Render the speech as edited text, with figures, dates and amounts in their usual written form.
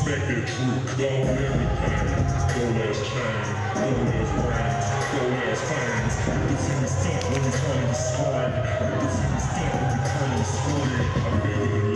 smack that truth, go on everything. Go ass chain, go ass rings, go ass fangs. You see me stunt when we trying to be smart. You see me stunt when we trying to be squirty. I'm bigger than